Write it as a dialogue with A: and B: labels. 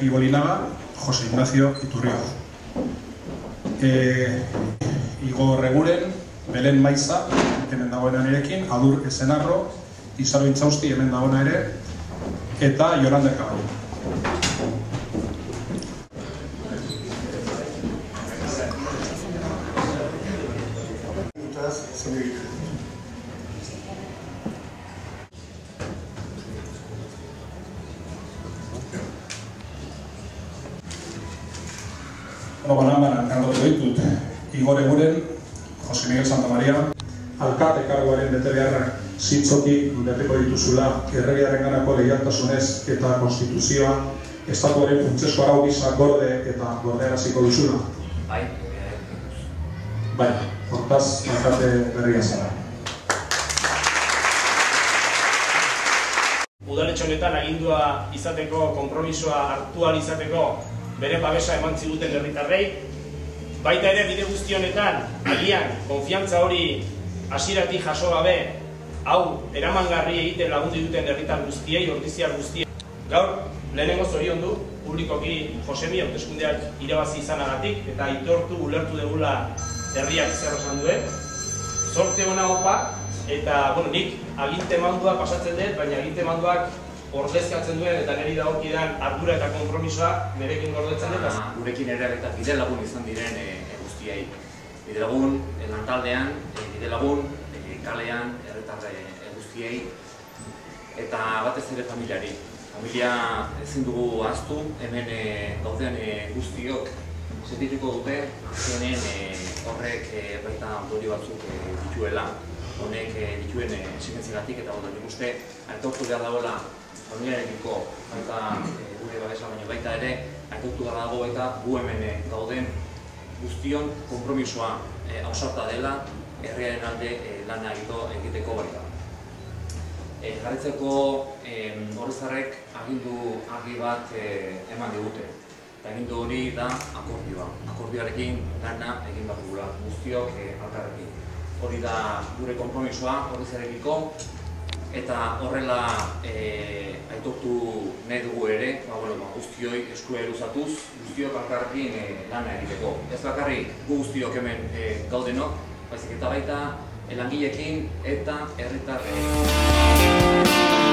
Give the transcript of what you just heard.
A: Iñaki Bolinaga, Jose Ignacio Iturrioz. Igor Reguren, Belen Maiza, hemen dagoena nirekin, Adur Ezenarro, Izaro Intzausti hemen dagoena ere, eta Yolanda Caballo. Banan kandotu ditut Igor Eguren, Jose Miguel Santamaria, alkate karguaren betebeharrak zintzoki beteko dituzula erregearen ganako leialtasunez eta konstituzioa estatuaren funtsezko arau gisa gorde eta gordearaziko duzula. Bai, hortaz alkate berria zara.
B: Udaletxe honetan agindua izateko, konpromisoa hartu ahal izateko bere babesa eman ziguten herritarrei. Baita ere bide guzti honetan, agian, konfiantza hori hasieratik jaso gabe, hau eramangarri egiten lagundu duten herritar guztiei, ordiziar guztiei. Gaur, lehenengo zoriondu, publikoki Josemi hauteskundeak irabazi izanagatik, eta aitortu ulertu degula herriak zer esan duen. Zorte ona opa, eta nik aginte mandua pasatzen dut, baina aginte manduak ordezkatzen duen eta niri dagokidan ardura eta konpromisoa nerekin gordetzen dut.
C: Gurekin ere eta bide lagun izan diren guztiei. Bide lagun lantaldean, bide lagun kalean, herritar guztiei, eta batez ere familiari. Familia ezin dugu ahaztu, hemen gauden guztiok sentituko dute, azkenen horrek baita ondorio batzuk dituela, honek dituen exigentziegatik, eta nik uste aitortu behar dagoela familiarekiko eta gure babesa baino baita ere aitortu behar dago eta gu hemen gauden guztion konpromisoa ausarta dela herriaren alde lana egiteko baita. Jarraitzeko Horrezarrek agindu argi bat eman digute. Eta agindu hori da akordioa. Akordioarekin lana egin behar dugula guztiok elkarrekin. Hori da gure konpromisoa Horrezarekiko, eta horrela aitortu nahi dugu ere, guztioi eskua luzatuz, guztiok elkarrekin lana egiteko. Ez bakarrik gu guztiok hemen gaudenok, baizik eta baita langileekin eta herritarrekin.